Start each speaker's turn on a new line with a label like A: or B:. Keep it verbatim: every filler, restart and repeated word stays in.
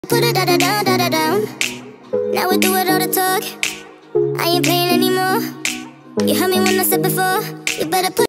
A: Put it da da da da da down. Now we do it all the talk. I ain't playing anymore. You heard me when I said before. You better put